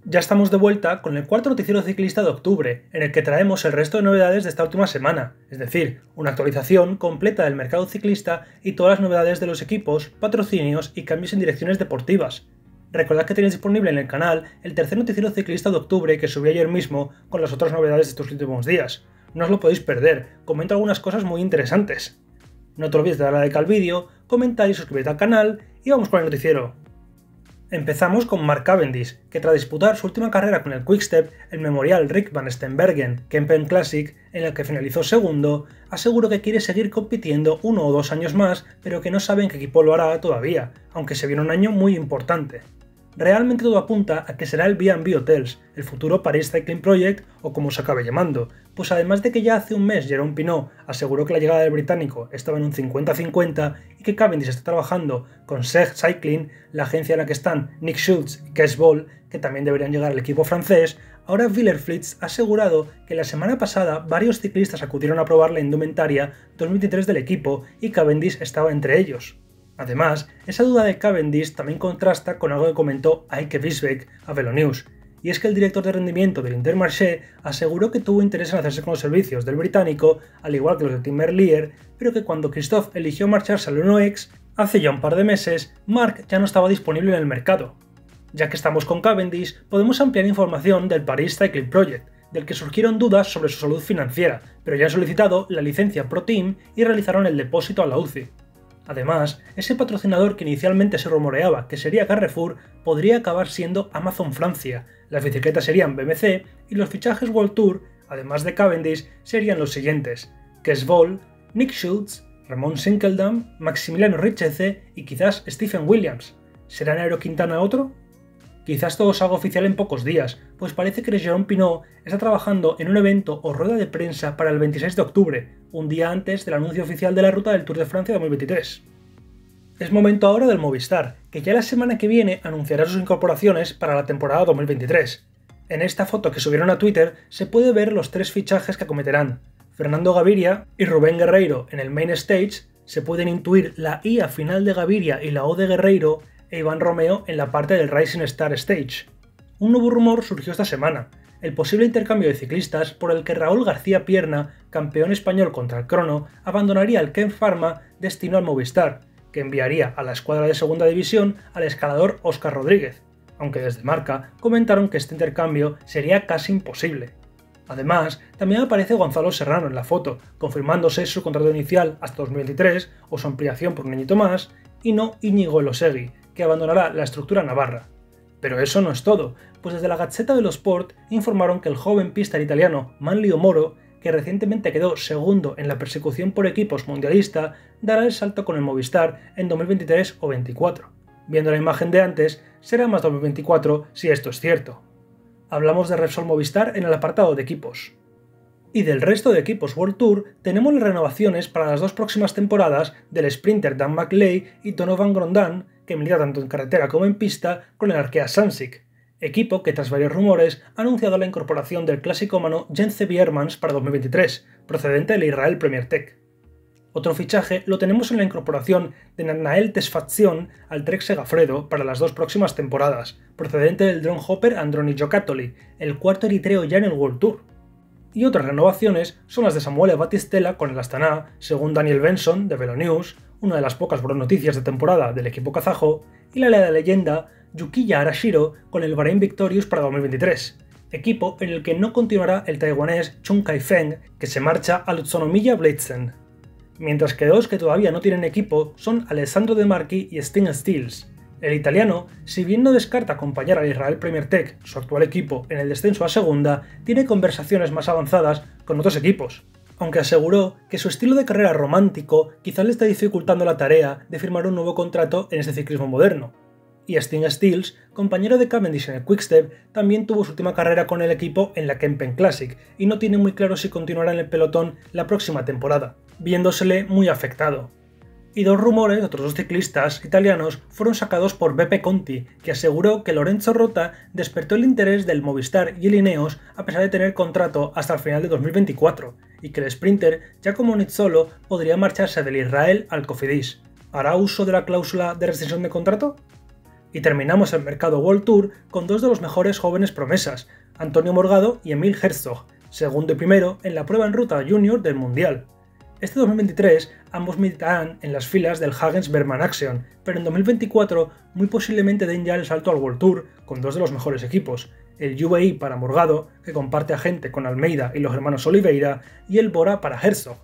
Ya estamos de vuelta con el cuarto noticiero ciclista de octubre, en el que traemos el resto de novedades de esta última semana, es decir, una actualización completa del mercado ciclista y todas las novedades de los equipos, patrocinios y cambios en direcciones deportivas. Recordad que tenéis disponible en el canal el tercer noticiero ciclista de octubre que subí ayer mismo con las otras novedades de estos últimos días. No os lo podéis perder, comento algunas cosas muy interesantes. No te olvides de darle a like al vídeo, comentar y suscribirte al canal y vamos con el noticiero. Empezamos con Mark Cavendish, que tras disputar su última carrera con el Quick-Step, el Memorial Rik van Steenbergen Kempen Classic, en el que finalizó segundo, aseguró que quiere seguir compitiendo 1 o 2 años más, pero que no sabe en qué equipo lo hará todavía, aunque se viene un año muy importante. Realmente todo apunta a que será el B&B Hotels, el futuro Paris Cycling Project o como se acabe llamando, pues además de que ya hace un mes Jérôme Pinot aseguró que la llegada del británico estaba en un 50-50 y que Cavendish está trabajando con Seg Cycling, la agencia en la que están Nick Schultz y Kees Bol, que también deberían llegar al equipo francés, ahora Wielerflits ha asegurado que la semana pasada varios ciclistas acudieron a probar la indumentaria 2023 del equipo y Cavendish estaba entre ellos. Además, esa duda de Cavendish también contrasta con algo que comentó Eike Wiesbeek a VeloNews, y es que el director de rendimiento del Intermarché aseguró que tuvo interés en hacerse con los servicios del británico, al igual que los de Tim Merlier, pero que cuando Christophe eligió marcharse al Uno X, hace ya un par de meses, Mark ya no estaba disponible en el mercado. Ya que estamos con Cavendish, podemos ampliar información del Paris Cycling Project, del que surgieron dudas sobre su salud financiera, pero ya han solicitado la licencia Pro Team y realizaron el depósito a la UCI. Además, ese patrocinador que inicialmente se rumoreaba que sería Carrefour podría acabar siendo Amazon Francia, las bicicletas serían BMC y los fichajes World Tour, además de Cavendish, serían los siguientes: Kees Bol, Nick Schultz, Ramon Sinkeldam, Maximiliano Richeze y quizás Stephen Williams. ¿Será Nairo Quintana otro? Quizás todo se haga oficial en pocos días, pues parece que Jérôme Pinot está trabajando en un evento o rueda de prensa para el 26 de octubre, un día antes del anuncio oficial de la ruta del Tour de Francia 2023. Es momento ahora del Movistar, que ya la semana que viene anunciará sus incorporaciones para la temporada 2023. En esta foto que subieron a Twitter se puede ver los 3 fichajes que acometerán. Fernando Gaviria y Rubén Guerreiro en el Main Stage, se pueden intuir la I a final de Gaviria y la O de Guerreiro, e Iván Romeo en la parte del Rising Star Stage. Un nuevo rumor surgió esta semana, el posible intercambio de ciclistas por el que Raúl García Pierna, campeón español contra el crono, abandonaría el Ken Pharma destino al Movistar, que enviaría a la escuadra de segunda división al escalador Óscar Rodríguez, aunque desde Marca comentaron que este intercambio sería casi imposible. Además, también aparece Gonzalo Serrano en la foto, confirmándose su contrato inicial hasta 2023 o su ampliación por un añito más, y no Íñigo Elosegui, que abandonará la estructura navarra. Pero eso no es todo, pues desde la Gazzetta dello Sport informaron que el joven pista italiano Manlio Moro, que recientemente quedó segundo en la persecución por equipos mundialista, dará el salto con el Movistar en 2023 o 2024. Viendo la imagen de antes, será más 2024 si esto es cierto. Hablamos de Repsol Movistar en el apartado de equipos. Y del resto de equipos World Tour tenemos las renovaciones para las 2 próximas temporadas del sprinter Dan McLay y Donovan Grondin, que milita tanto en carretera como en pista con el Arkea Samsic, equipo que tras varios rumores ha anunciado la incorporación del clasicómano Jens Biermans para 2023, procedente del Israel Premier Tech. Otro fichaje lo tenemos en la incorporación de Nathanael Tesfatzion al Trek Segafredo para las 2 próximas temporadas, procedente del Drone Hopper Androni Giocattoli, el cuarto eritreo ya en el World Tour. Y otras renovaciones son las de Samuele Battistella con el Astana, según Daniel Benson de VeloNews, una de las pocas buenas noticias de temporada del equipo kazajo, y la de leyenda Yukiya Arashiro con el Bahrain Victorious para 2023, equipo en el que no continuará el taiwanés Chung Kai-feng, que se marcha al Utsunomiya Blitzen. Mientras que 2 que todavía no tienen equipo son Alessandro De Marchi y Sting Stills. El italiano, si bien no descarta acompañar al Israel Premier Tech, su actual equipo, en el descenso a segunda, tiene conversaciones más avanzadas con otros equipos, aunque aseguró que su estilo de carrera romántico quizás le está dificultando la tarea de firmar un nuevo contrato en este ciclismo moderno. Y Sting Stills, compañero de Cavendish en el Quick-Step, también tuvo su última carrera con el equipo en la Kempen Classic y no tiene muy claro si continuará en el pelotón la próxima temporada, viéndosele muy afectado. Y 2 rumores de otros 2 ciclistas italianos fueron sacados por Beppe Conti, que aseguró que Lorenzo Rota despertó el interés del Movistar y el Ineos a pesar de tener contrato hasta el final de 2024, y que el sprinter Giacomo Nizzolo podría marcharse del Israel al Cofidis. ¿Hará uso de la cláusula de rescisión de contrato? Y terminamos el mercado World Tour con dos de los mejores jóvenes promesas, Antonio Morgado y Emil Herzog, segundo y primero en la prueba en ruta junior del Mundial. Este 2023 ambos militarán en las filas del Hagens Berman Action, pero en 2024 muy posiblemente den ya el salto al World Tour con dos de los mejores equipos, el UAE para Morgado, que comparte agente con Almeida y los hermanos Oliveira, y el Bora para Herzog.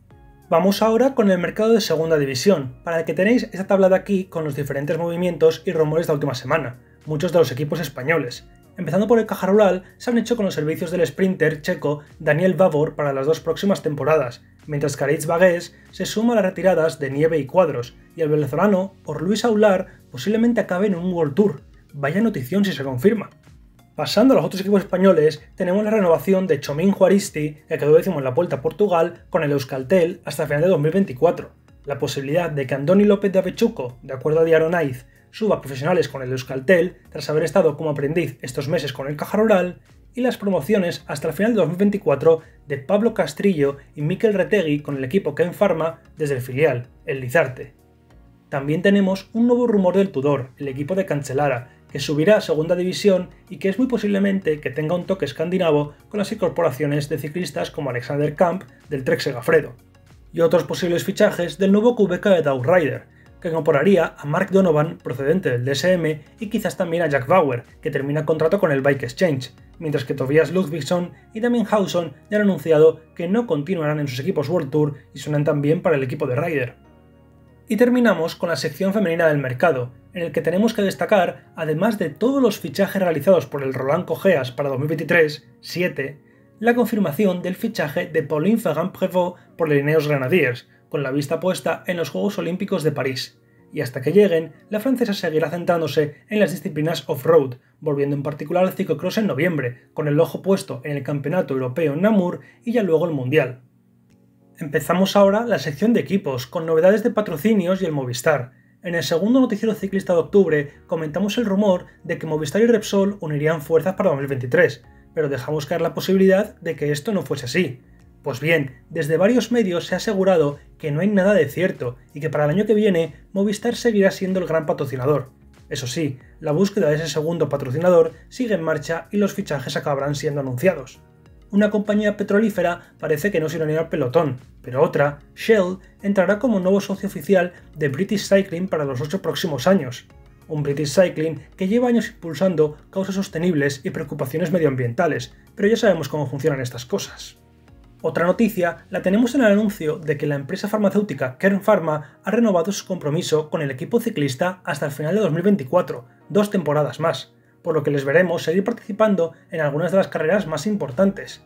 Vamos ahora con el mercado de segunda división, para el que tenéis esta tabla de aquí con los diferentes movimientos y rumores de la última semana, muchos de los equipos españoles. Empezando por el Caja Rural, se han hecho con los servicios del sprinter checo Daniel Vavor para las dos próximas temporadas, mientras que Aritz Bagués se suma a las retiradas de Nieve y Cuadros, y el venezolano Or Luis Aular posiblemente acabe en un World Tour. Vaya notición si se confirma. Pasando a los otros equipos españoles, tenemos la renovación de Chomín Juaristi, que quedó décimo en la Vuelta a Portugal, con el Euskaltel hasta final de 2024. La posibilidad de que Andoni López de Avechuco, de acuerdo a Diario Naiz, suba a profesionales con el Euskaltel, tras haber estado como aprendiz estos meses con el Caja Rural, y las promociones hasta el final de 2024 de Pablo Castrillo y Mikel Retegui con el equipo Ken Pharma desde el filial, el Lizarte. También tenemos un nuevo rumor del Tudor, el equipo de Cancellara, que subirá a segunda división y que es muy posiblemente que tenga un toque escandinavo con las incorporaciones de ciclistas como Alexander Kamp del Trek Segafredo, y otros posibles fichajes del nuevo Qhubeka de Outrider, que incorporaría a Mark Donovan procedente del DSM y quizás también a Jack Bauer, que termina contrato con el Bike Exchange, mientras que Tobias Ludvigsson y Damien Hawson ya han anunciado que no continuarán en sus equipos World Tour y suenan también para el equipo de Ryder. Y terminamos con la sección femenina del mercado, en el que tenemos que destacar, además de todos los fichajes realizados por el Roland Cogeas para 2023, 7, la confirmación del fichaje de Pauline Ferrand-Prévot por el Ineos Grenadiers, con la vista puesta en los Juegos Olímpicos de París. Y hasta que lleguen, la francesa seguirá centrándose en las disciplinas off-road, volviendo en particular al ciclocross en noviembre, con el ojo puesto en el Campeonato Europeo en Namur y ya luego el Mundial. Empezamos ahora la sección de equipos, con novedades de patrocinios y el Movistar. En el segundo noticiero ciclista de octubre comentamos el rumor de que Movistar y Repsol unirían fuerzas para 2023, pero dejamos caer la posibilidad de que esto no fuese así. Pues bien, desde varios medios se ha asegurado que no hay nada de cierto y que para el año que viene Movistar seguirá siendo el gran patrocinador. Eso sí, la búsqueda de ese segundo patrocinador sigue en marcha y los fichajes acabarán siendo anunciados. Una compañía petrolífera parece que no se irá al pelotón, pero otra, Shell, entrará como nuevo socio oficial de British Cycling para los 8 próximos años. Un British Cycling que lleva años impulsando causas sostenibles y preocupaciones medioambientales, pero ya sabemos cómo funcionan estas cosas. Otra noticia la tenemos en el anuncio de que la empresa farmacéutica Kern Pharma ha renovado su compromiso con el equipo ciclista hasta el final de 2024, 2 temporadas más, por lo que les veremos seguir participando en algunas de las carreras más importantes.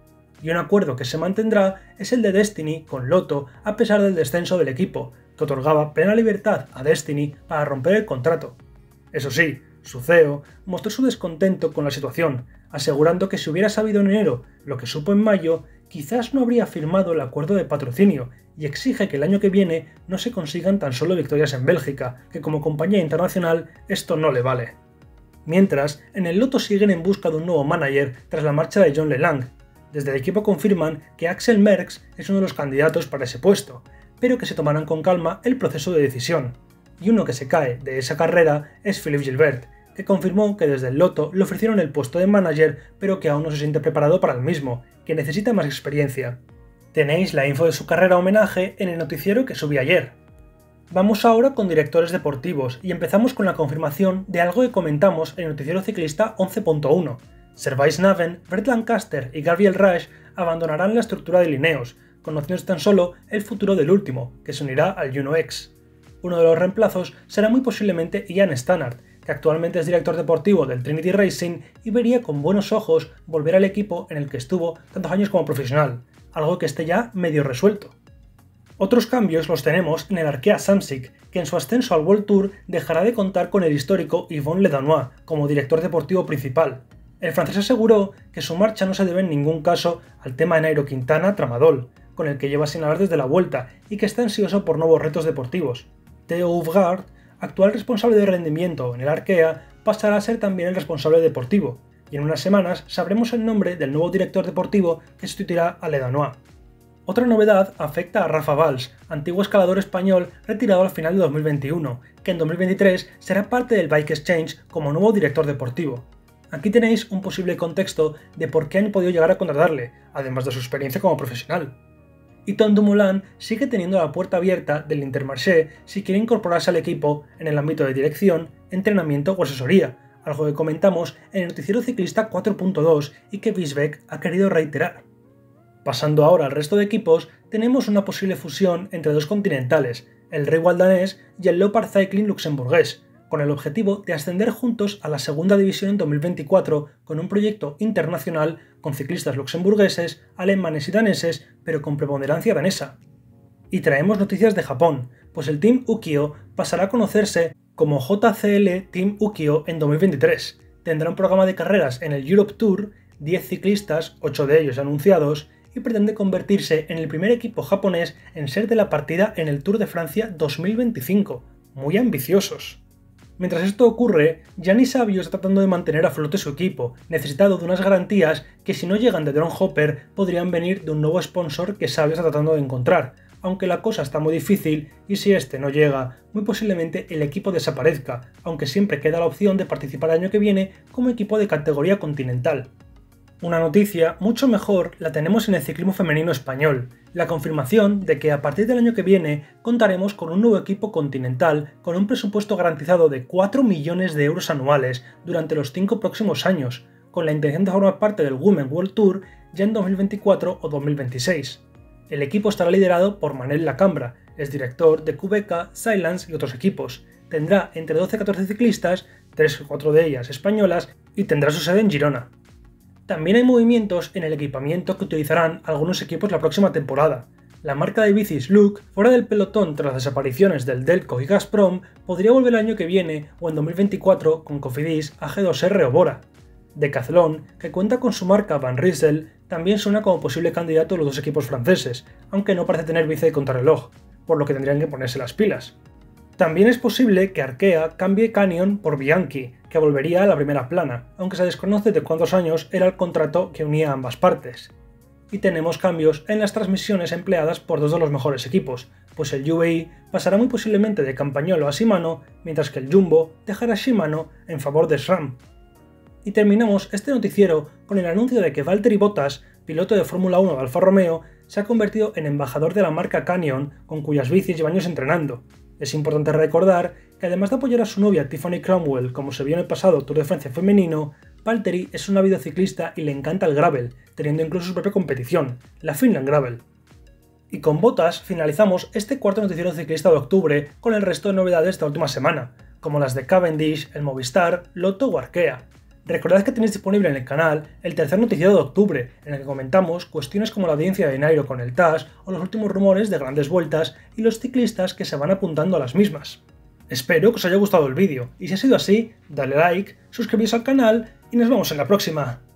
Y un acuerdo que se mantendrá es el de Destiny con Lotto a pesar del descenso del equipo, que otorgaba plena libertad a Destiny para romper el contrato. Eso sí, su CEO mostró su descontento con la situación, asegurando que si hubiera sabido en enero lo que supo en mayo, quizás no habría firmado el acuerdo de patrocinio, y exige que el año que viene no se consigan tan solo victorias en Bélgica, que como compañía internacional esto no le vale. Mientras, en el Lotto siguen en busca de un nuevo manager tras la marcha de John Lelang. Desde el equipo confirman que Axel Merckx es uno de los candidatos para ese puesto, pero que se tomarán con calma el proceso de decisión. Y uno que se cae de esa carrera es Philippe Gilbert, que confirmó que desde el Lotto le ofrecieron el puesto de manager, pero que aún no se siente preparado para el mismo, que necesita más experiencia. Tenéis la info de su carrera homenaje en el noticiero que subí ayer. Vamos ahora con directores deportivos y empezamos con la confirmación de algo que comentamos en el noticiero ciclista 11.1. Servais Naven, Brett Lancaster y Gabriel Rush abandonarán la estructura de Ineos, conociendo tan solo el futuro del último, que se unirá al Juno X. Uno de los reemplazos será muy posiblemente Ian Stannard, que actualmente es director deportivo del Trinity Racing y vería con buenos ojos volver al equipo en el que estuvo tantos años como profesional, algo que esté ya medio resuelto. Otros cambios los tenemos en el Arkea Samsic, que en su ascenso al World Tour dejará de contar con el histórico Yvon Ledanois como director deportivo principal. El francés aseguró que su marcha no se debe en ningún caso al tema de Nairo Quintana Tramadol, con el que lleva sin hablar desde la vuelta y que está ansioso por nuevos retos deportivos. Theo Hufgaard, actual responsable de rendimiento en el Arkea, pasará a ser también el responsable deportivo, y en unas semanas sabremos el nombre del nuevo director deportivo que sustituirá a Ledanois. Otra novedad afecta a Rafa Valls, antiguo escalador español retirado al final de 2021, que en 2023 será parte del Bike Exchange como nuevo director deportivo. Aquí tenéis un posible contexto de por qué han podido llegar a contratarle, además de su experiencia como profesional. Y Tom Dumoulin sigue teniendo la puerta abierta del Intermarché si quiere incorporarse al equipo en el ámbito de dirección, entrenamiento o asesoría, algo que comentamos en el noticiero ciclista 4.2 y que Visbeck ha querido reiterar. Pasando ahora al resto de equipos, tenemos una posible fusión entre dos continentales, el Rewald danés y el Leopard Cycling luxemburgués, con el objetivo de ascender juntos a la segunda división en 2024 con un proyecto internacional con ciclistas luxemburgueses, alemanes y daneses, pero con preponderancia danesa. Y traemos noticias de Japón, pues el Team Ukio pasará a conocerse como JCL Team Ukio en 2023. Tendrá un programa de carreras en el Europe Tour, 10 ciclistas, 8 de ellos anunciados, y pretende convertirse en el primer equipo japonés en ser de la partida en el Tour de Francia 2025. Muy ambiciosos. Mientras esto ocurre, Gianni Savio está tratando de mantener a flote su equipo, necesitado de unas garantías que si no llegan de Drone Hopper podrían venir de un nuevo sponsor que Savio está tratando de encontrar, aunque la cosa está muy difícil y si este no llega, muy posiblemente el equipo desaparezca, aunque siempre queda la opción de participar el año que viene como equipo de categoría continental. Una noticia mucho mejor la tenemos en el ciclismo femenino español, la confirmación de que a partir del año que viene contaremos con un nuevo equipo continental con un presupuesto garantizado de 4 millones de euros anuales durante los 5 próximos años, con la intención de formar parte del Women World Tour ya en 2024 o 2026. El equipo estará liderado por Manel Lacambra, es director de QBK, Silence y otros equipos. Tendrá entre 12 y 14 ciclistas, 3 o 4 de ellas españolas, y tendrá su sede en Girona. También hay movimientos en el equipamiento que utilizarán algunos equipos la próxima temporada. La marca de bicis Look, fuera del pelotón tras las desapariciones del Delco y Gazprom, podría volver el año que viene o en 2024 con Cofidis, AG2R o Bora. Decathlon, que cuenta con su marca Van Rysel, también suena como posible candidato a los dos equipos franceses, aunque no parece tener bici de contrarreloj, por lo que tendrían que ponerse las pilas. También es posible que Arkea cambie Canyon por Bianchi, que volvería a la primera plana, aunque se desconoce de cuántos años era el contrato que unía a ambas partes. Y tenemos cambios en las transmisiones empleadas por dos de los mejores equipos, pues el UAE pasará muy posiblemente de Campagnolo a Shimano, mientras que el Jumbo dejará a Shimano en favor de SRAM. Y terminamos este noticiero con el anuncio de que Valtteri Bottas, piloto de Fórmula 1 de Alfa Romeo, se ha convertido en embajador de la marca Canyon, con cuyas bicis lleva años entrenando. Es importante recordar que además de apoyar a su novia Tiffany Cromwell como se vio en el pasado Tour de Francia femenino, Valtteri es un ávido ciclista y le encanta el gravel, teniendo incluso su propia competición, la Finland Gravel. Y con Bottas finalizamos este cuarto noticiero ciclista de octubre con el resto de novedades de esta última semana, como las de Cavendish, el Movistar, Lotto o Arkea. Recordad que tenéis disponible en el canal el tercer noticiero de octubre, en el que comentamos cuestiones como la audiencia de Nairo con el TAS o los últimos rumores de grandes vueltas y los ciclistas que se van apuntando a las mismas. Espero que os haya gustado el vídeo, y si ha sido así, dale like, suscribíos al canal y nos vemos en la próxima.